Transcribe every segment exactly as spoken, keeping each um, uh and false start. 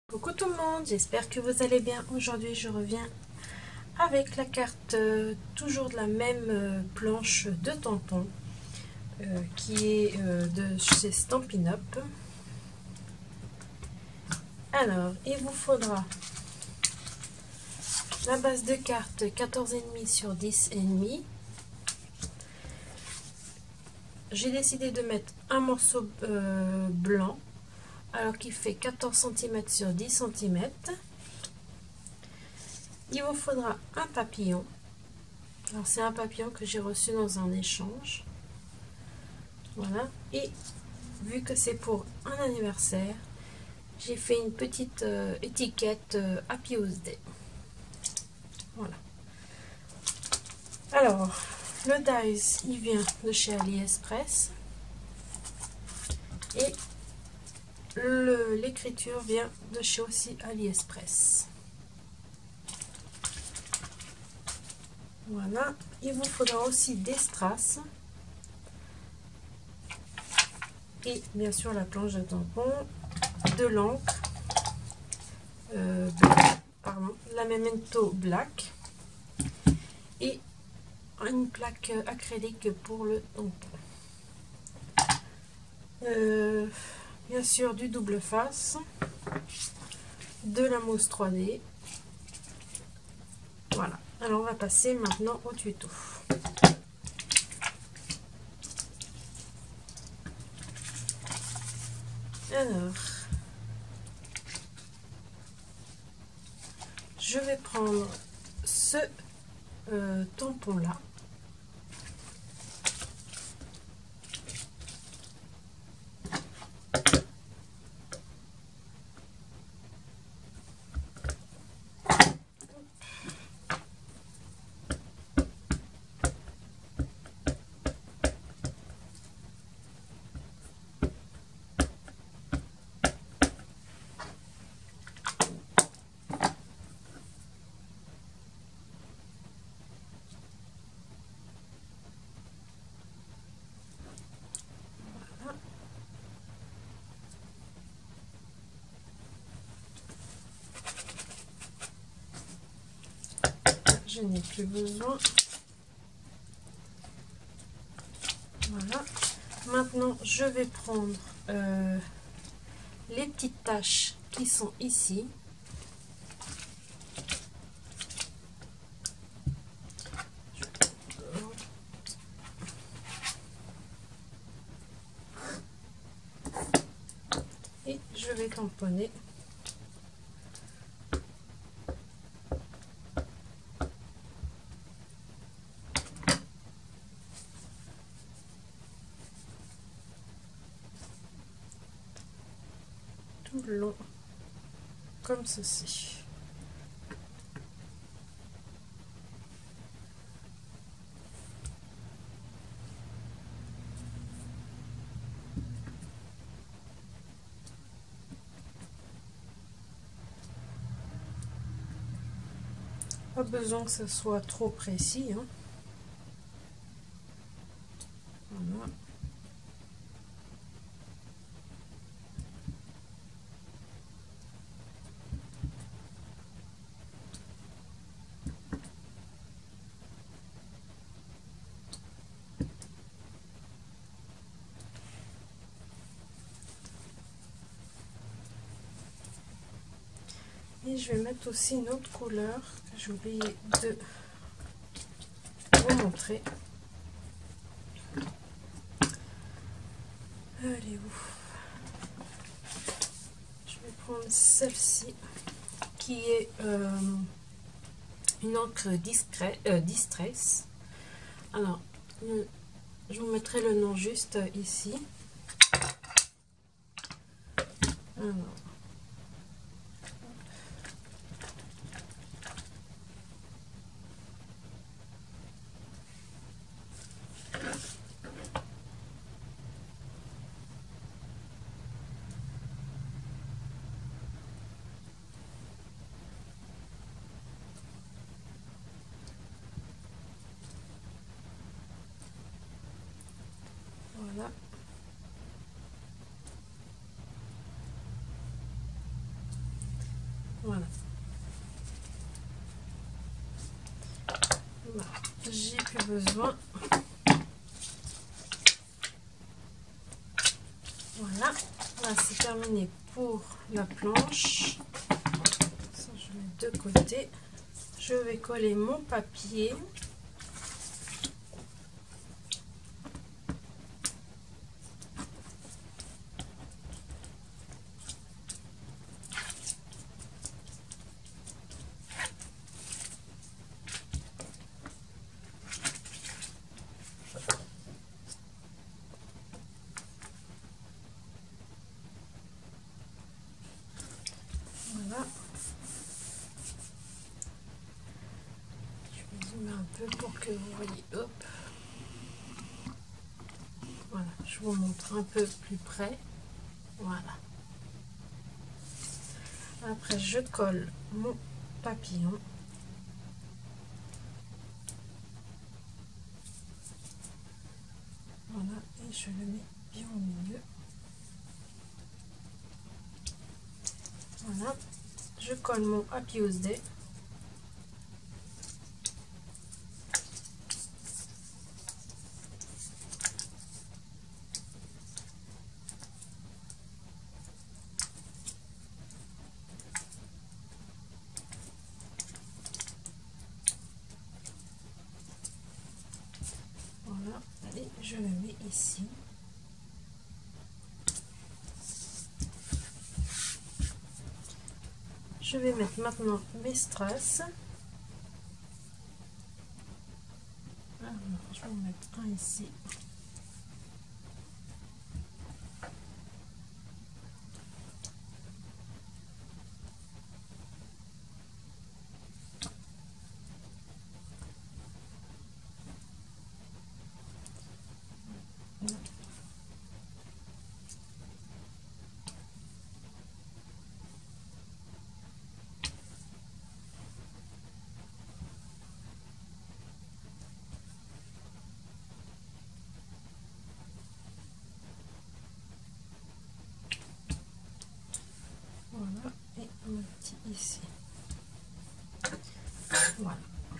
Coucou tout le monde, j'espère que vous allez bien. Aujourd'hui je reviens avec la carte euh, toujours de la même euh, planche de tampons euh, qui est euh, de chez Stampin' Up. Alors il vous faudra la base de carte quatorze virgule cinq sur dix virgule cinq. J'ai décidé de mettre un morceau euh, blanc alors qu'il fait quatorze centimètres sur dix centimètres. Il vous faudra un papillon. Alors c'est un papillon que j'ai reçu dans un échange. Voilà. Et vu que c'est pour un anniversaire, j'ai fait une petite euh, étiquette euh, Happy Birthday. Voilà. Alors, le dies, il vient de chez AliExpress. Et l'écriture vient de chez aussi AliExpress. Voilà. Il vous faudra aussi des strass. Et bien sûr la planche de tampon, de l'encre, euh, pardon, la Memento Black et une plaque acrylique pour le tampon. Euh, bien sûr du double face, de la mousse trois D. Voilà, alors on va passer maintenant au tuto. Alors, je vais prendre ce euh, tampon là. Je n'ai plus besoin. Voilà. Maintenant, je vais prendre euh, les petites taches qui sont ici. Et je vais tamponner. Tout le long, comme ceci. Pas besoin que ce soit trop précis, hein. Voilà. Et je vais mettre aussi une autre couleur que j'ai oublié de vous montrer. Elle est où? Je vais prendre celle-ci qui est euh, une encre discret, euh, Distress. Alors, je vous mettrai le nom juste ici. Alors, voilà. besoin. Voilà, là c'est terminé pour la planche. Ça, je mets de côté. Je vais coller mon papier. Voilà. Je vais zoomer un peu pour que vous voyez. Hop. Voilà, je vous montre un peu plus près. Voilà. Après, je colle mon papillon. Voilà, et je le mets bien au milieu. Voilà, je colle mon Happy House-Day. Voilà, et je le mets ici. Je vais mettre maintenant mes strass. Alors, je vais en mettre un ici. Voilà, et un petit ici. Voilà.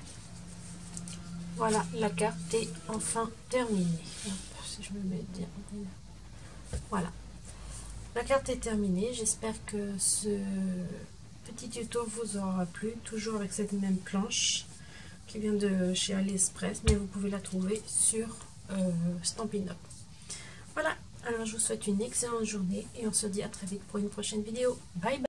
Voilà, la carte est enfin terminée. Hop, si je me mets bien. Voilà. La carte est terminée. J'espère que ce petit tuto vous aura plu. Toujours avec cette même planche qui vient de chez AliExpress, mais vous pouvez la trouver sur euh, Stampin' Up. Voilà. Alors, je vous souhaite une excellente journée et on se dit à très vite pour une prochaine vidéo. Bye bye.